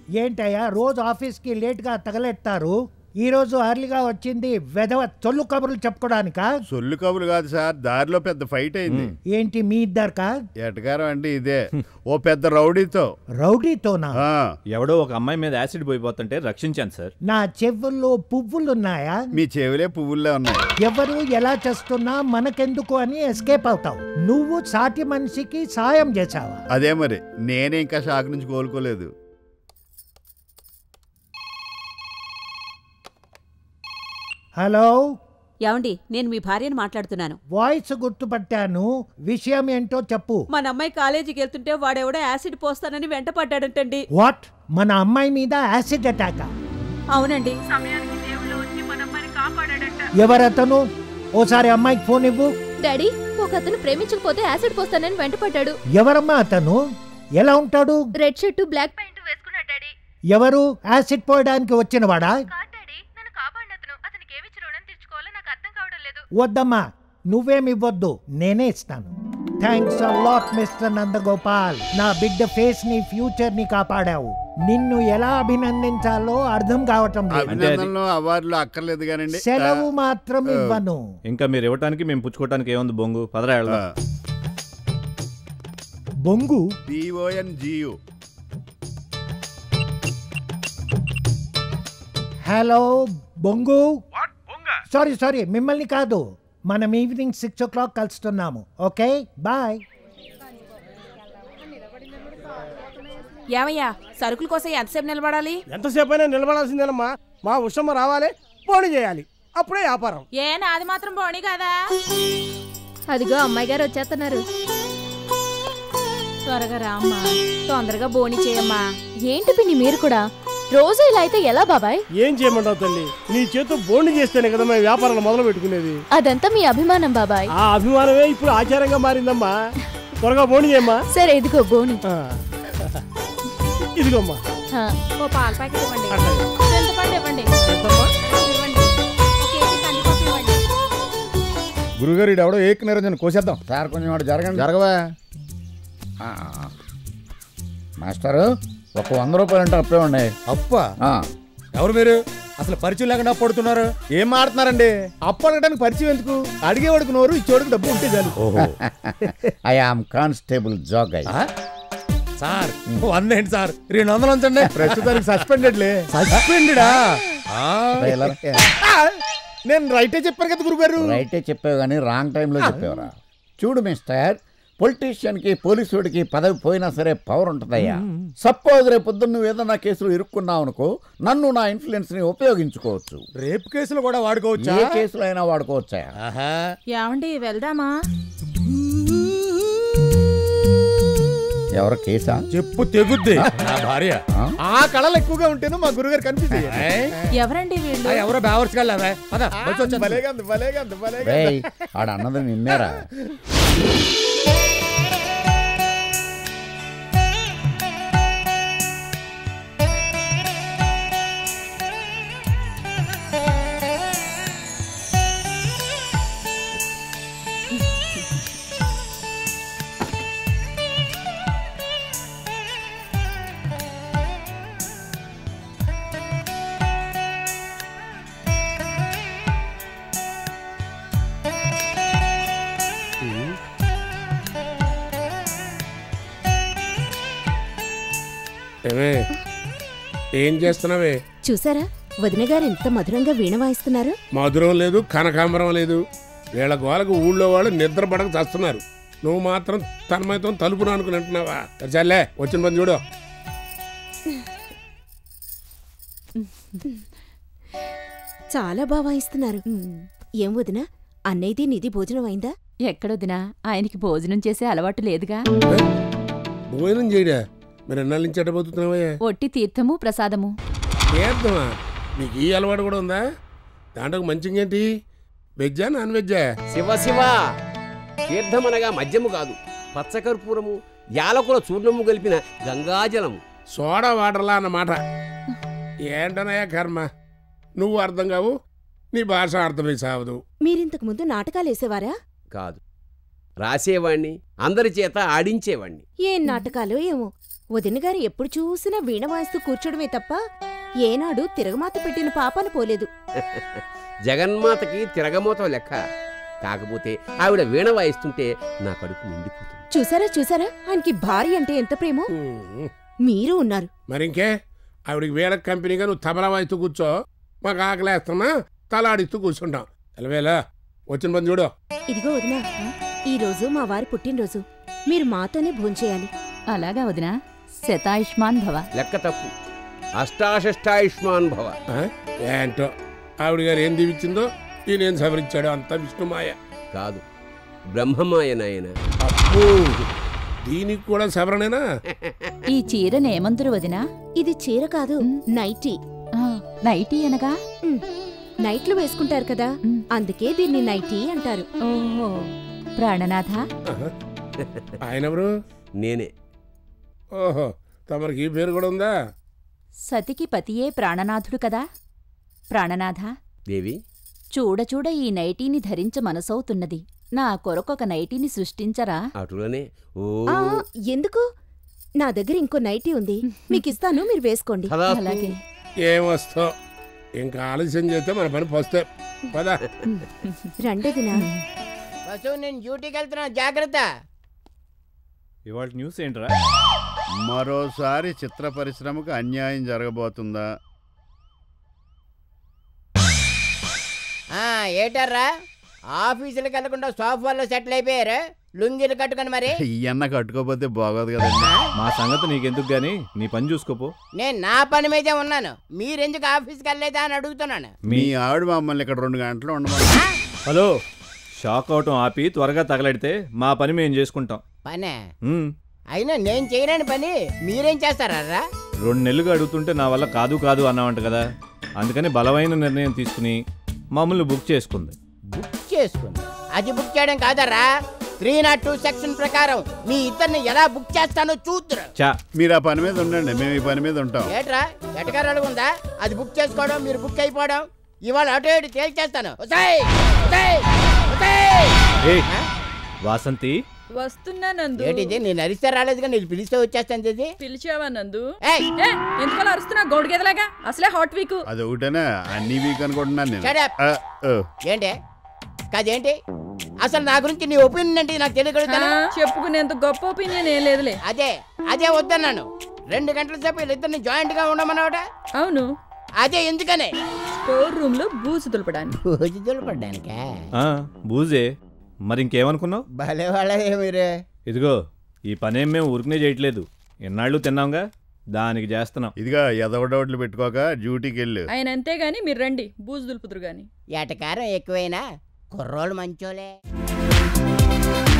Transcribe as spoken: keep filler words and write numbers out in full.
ఏంటయ్యా రోజు ఆఫీస్కి లేట్గా తగలెత్తారు, ఈ రోజు అర్లీగా వచ్చింది వెధవ చొల్లు కబుర్లు చెప్పుకోవడానికా? సొల్లు కబుర్లు కాదు సార్, దారిలో పెద్ద ఫైట్ అయింది. ఏంటి మీ ఇద్దరుకా? ఎటకారం అంటే ఇదే, ఓ పెద్ద రౌడీతో. రౌడీతోనా? ఎవడో ఒక అమ్మాయి మీద యాసిడ్ పోయిపోతుంటే రక్షించాను సార్. నా చెవుల్లో పువ్వులున్నాయా? మీ చెవులే పువ్వుల్లో ఉన్నాయి. ఎవరు ఎలా చేస్తున్నా మనకెందుకు అని ఎస్కేప్ అవుతావు. నువ్వు సాటి మనిషికి సాయం చేసావా? అదే మరి, నేనే ఇంకా షాక్ నుంచి కోలుకోలేదు. హలో, ఏమండి, నేను మీ భార్యను మాట్లాడుతున్నాను. వాయిస్ గుర్తుపట్టాను, విషయం ఏంటో చెప్పు. మన అమ్మాయి కాలేజీకి వెళ్తుంటే వాడెవడో యాసిడ్ పోస్తానని వెంట పడ్డాడంటండి. వాట్? మన అమ్మాయి మీద యాసిడ్ అటాక్? అవునండి, సమయానికి దేవుళ్ళు వచ్చి మన అమ్మాయిని కాపాడాడంట. ఎవరతను? ఓసారి అమ్మాయికి ఫోన్ ఇవ్వు. డాడీ, ఒక అతను ప్రేమించకపోతే యాసిడ్ పోస్తానని వెంట పడ్డాడు. ఎవరమ్మా అతను? ఎలా ఉంటాడు? రెడ్ షర్టు బ్లాక్ ప్యాంట్ వేసుకున్నాడు డాడీ. ఎవరు? యాసిడ్ పోయడానికి వచ్చినవాడా? వద్దమ్మా, నువ్వేమివ్వద్దు, నేనే ఇస్తాను. Thanks a lot mister Nandagopal. నా బిడ్డ ఫేస్ ని, ఫ్యూచర్ ని కాపాడావు. నిన్ను ఎలా అభినందించాలో అర్థం కావటం లేదు. అవార్డులు అక్కర్లేదు కానీ సెలవు మాత్రం ఇవ్వను. ఇంకా మీరు ఇవ్వటానికి మేము పుచ్చుకోవటానికి ఏముంది బొంగు, పదరా వెళ్దాం. బొంగు బిఓఎన్జియు. హలో బొంగు. సారీ సారీ మిమ్మల్ని కాదు, మనం ఈవినింగ్ సిక్స్ ఓ క్లాక్ కలుస్తున్నాము. Okay bye. ఏమయ్యా, సరుకుల కోసం ఎంతసేపు నిలబడాలి? ఎంతసేపు అయినా నిలబడాల్సిందేనమ్మా. మా ఉషమ్మ రావాలి, పోనీ చేయాలి, అప్పుడే వ్యాపారం. ఏ నాది మాత్రం పోనీ కదా. అదిగో అమ్మాయి గారు వచ్చేస్తున్నారు. త్వరగా రామ్మా, తొందరగా బోని చేయమ్మా. ఏంటి పిన్ని మీరు కూడా రోజు ఇలా అయితే ఎలా బాబాయ్? ఏం చేయమంటావు తల్లి, నీ చేతో బోని చేస్తేనే కదా మేము వ్యాపారాలు మొదలు పెట్టుకునేది. అదంతా మీ అభిమానం బాబాయ్. ఆ అభిమానమే ఇప్పుడు ఆచారంగా మారిందమ్మా. త్వరగా బోని చేయమ్మా. సరే ఇదిగో బోని. ఇదిగోమ్మా. ఓ పాల ప్యాకెట్ ఇవ్వండి, చింతపండు ఇవ్వండి, గురుగారు ఎవడో ఏక నిరంజన్ కోసేద్దాం సార్. కొంచెం వాడు జరగండి. జరగవా మాస్టారు? ఒక వంద రూపాయలు అంటే అప్పే ఉన్నాయి. అప్ప? ఎవరు మీరు? అసలు పరిచయం లేకుండా అప్పు అడుగుతున్నారు. ఏం మాడుతున్నారండి? అప్పు అడగడానికి పరిచయం ఎందుకు? అడిగేవాడికి నోరు, ఇచ్చేవాడికి డబ్బు ఉంటే చాలు. I am constable Jogayya. Sir వంద ఏంటి సార్, రెండు వందలు ఉంచండి. ప్రస్తుతానికి సస్పెండెడ్లే. సస్పెండెడా? నేను రైటే చెప్పాను కదా గురుగారు. రైటే చెప్పావు కానీ రాంగ్ టైంలో చెప్పేవరా. చూడు మిస్టర్, పొలిటీషియన్కి పోలీసుడికి పదవి పోయినా సరే పవర్ ఉంటుందయ్యా. సపోజ్ రేపు పొద్దున్న నువ్వు ఏదన్నా కేసులో ఇరుక్కున్నావు అనుకో, నన్ను నా ఇన్ఫ్లుయెన్స్ ని ఉపయోగించుకోవచ్చు. రేపు కేసులు కూడా వాడుకోవచ్చు. ఏ కేసులో అయినా వాడుకోవచ్చా? ఏమండి వెళ్దామా? ఎవరు కేసా? చెప్పు తెగుద్ది. నా భార్య. ఆ కళలు ఎక్కువగా ఉంటేను మా గురుగారు కన్ఫ్యూజ్ అయ్యారు. ఎవరండి వీళ్ళు? ఎవరో బేవర్స్ కళ్ళ. ఆడ అన్నది నిన్నేరా? ఏం చేస్తున్నావే? చూసారా వదిన గారు ఎంత మధురంగా వీణ వాయిస్తున్నారు? మధురం లేదు, కనకాంబరం లేదు. వీళ్ళ గోలకు ఊళ్ళో వాళ్ళు నిద్ర పడక చేస్తున్నారు. నువ్వు మాత్రం తన్మయతో తలుపును అనుకుని అంటున్నావా? చల్లే, వచ్చిన పని చూడు. చాలా బాగా వాయిస్తున్నారు. ఏం వదిన, అన్నయ్యది నీది భోజనం అయిందా? ఎక్కడొదినా, ఆయనకి భోజనం చేసే అలవాటు లేదుగా. భోజనం చేయడా? మరి ఎన్నాళ్ళ నుంచి ఎట్టబోతున్నావా? ఒట్టి తీర్థము ప్రసాదము. తీర్థమా? నీకు ఈ అలవాటు కూడా ఉందా? దాంట్లో మంచిగేంటి? వెజ్జా నాన్ వెజ్జా? శివ శివ, తీర్థం అనగా మద్యము కాదు, పచ్చకర్పూరము యాలకుల చూర్ణము కలిపిన గంగాజలము. సోడా వాటర్లా అన్నమాట. ఏంటనయా కర్మ, నువ్వు అర్థం కావు, నీ భాష అర్థమై సావదు. మీరింతకు ముందు నాటకాలు వేసేవారా? కాదు, రాసేవాణ్ణి, అందరి చేత ఆడించేవాణ్ణి. ఏం నాటకాలు ఏమో. వదిన గారు ఎప్పుడు చూసినా వీణ వాయిస్తూ కూర్చోడమే తప్ప ఏనాడు తిరగమాత పెట్టిన పాపన పోలేదు. జగన్మాతకి తిరగమోత లెక్క. కాకపోతే ఆవిడ వీణ వాయిస్తుంటే నా కడుపు నిండిపోతుంది. చూసారా చూసారా ఆయనకి భార్య అంటే ఎంత ప్రేమో. మీరు ఉన్నారు మరింకే. ఆవిడికి వీణ కంపెనీగా నువ్వు తబలా వాయిస్తూ కూర్చో, మాకు ఆకలేస్తున్నా తలాడిస్తూ కూర్చుంటాం. ఎలవేలా వచ్చిన పని చూడు. ఇదిగో వదినా, ఈ రోజు మా వారి పుట్టినరోజు, మీరు మాతోనే భోంచేయాలి. అలాగా వదినా. శతాయుష్మాన్ భవ. లెక్క తప్పు. అష్టాశష్టాయుష్మాన్ భవ. ఏంటో ఆవిడ గారు ఏం దీవించిందో ఈయనేం సవరించాడో అంతా విష్ణుమాయ. కాదు, బ్రహ్మమాయ నాయన. అప్పు దీనికి కూడా సవరణేనా? ఈ చీరనేమందురు వదినా? ఇది చీర కాదు, నైటీ. నైటీ అనగా నైట్లు వేసుకుంటారు కదా, అందుకే దీన్ని నైటీ అంటారు. ఓహో, ప్రాణనాథ. ఆయనెవరు? నేనే. ఓహో, తమరికి ఈ పేరు కూడా ఉందా? సతికి పతియే ప్రాణనాథుడు కదా. ప్రాణనాథ దేవి, చూడ చూడ ఈ నైటీని ధరించ మనసవుతున్నది. నా కొరకొక నైటీని సృష్టించరా? అటులనే. ఓ ఆ, ఎందుకు? నా దగ్గర ఇంకో నైటీ ఉంది, మీకిస్తాను, మీరు వేసుకోండి. అలాగే. ఏం వస్తో, ఇంకా ఆలస్యం చేస్తే మన పని పోస్తే పదా. రండదినా. నేను డ్యూటీకి వెళ్తున్నా, జాగ్రత్త. ఇవాళ న్యూస్ ఏంట్రా? మరోసారి చిత్ర పరిశ్రమకు అన్యాయం జరగబోతుందా? ఏటారా ఆఫీసులకు వెళ్లకుండా సోఫాల్లో సెటిల్ అయిపోయారు, లుంగీలు కట్టుకుని. మరి ఈ అన్న కట్టుకోపోతే బాగోదు కదండి. మా సంగతి నీకెందుకు గానీ నీ పని చూసుకోపో. నేను నా పని మీదే ఉన్నాను, మీరెందుకు ఆఫీస్కి వెళ్ళలేదా అని అడుగుతున్నాను. మీ ఆవిడ మమ్మల్ని ఇక్కడ రెండు గంటలు ఉండమని. హలో, షాక్ అవటం ఆపి త్వరగా తగలడితే మా పని మేము చేసుకుంటాం. పనే? అయినా నేను చేయలేని పని మీరేం చేస్తారా? రెండు నెలలుగా అడుగుతుంటే నా వల్ల కాదు కాదు అన్నావంట కదా, అందుకని బలమైన నిర్ణయం తీసుకుని మమ్మల్ని బుక్ చేసుకుంది. బుక్ చేసుకుంది? అది బుక్ చేయడం కాదరా, త్రీ నాట్ టూ సెక్షన్ ప్రకారం మీ ఇద్దరిని ఎలా బుక్ చేస్తానో చూద్దరు. మీరు ఆ పని మీద ఉండండి, మేము ఈ పని మీద ఉంటాం. ఏట్రా ఎటగారాలు ఉందా? అది బుక్ చేసుకోవడం, మీరు బుక్ అయిపోవడం. ఇవాళ అటు ఇటు తేల్చేస్తాను. వాసంతి వస్తున్నా నందు. ఏంటిది? నేను అరిస్తే రాలేదుగా, నేను పిలిస్తే వచ్చేస్తాను. పిలిచావా నందు? ఎందుకు అరుస్తున్నా గౌడిగేదలాగా? అసలే హాట్ వీక్. అది ఒకటేనా? అన్ని వీక్ అనుకుంటున్నాను నేను. ఏంటి కాదేంటి? అసలు నా గురించి నీ ఒపీనియన్ అంటే నాకు తెలియగలుగుతాను. చెప్పుకునేంత గొప్ప ఒపీనియన్ ఏం లేదులే. అదే అదే వద్దన్నాను. రెండు గంటల సేపు వీళ్ళిద్దరిని జాయింట్ గా ఉండమన్నావట. అవును. అదే ఎందుకనే? స్టోర్ రూమ్ లో బూజు దులపడానికి. బూజు దులపడానికా? బూజే, మరి ఇంకేమనుకున్నావు? భలే వాళ్ళే మీరే. ఇదిగో, ఈ పనేం మేము ఊరికనే చేయట్లేదు, ఎన్నాళ్ళు తిన్నాంగా, దానికి చేస్తున్నాం. ఇదిగా ఎదవ డౌట్లు పెట్టుకోక డ్యూటీకి వెళ్ళు. ఆయన అంతేగాని మీరు రండి, బూజు దులుపుదురు గాని. ఏటకారం ఎక్కువైనా కుర్రోళ్ళు మంచోలే.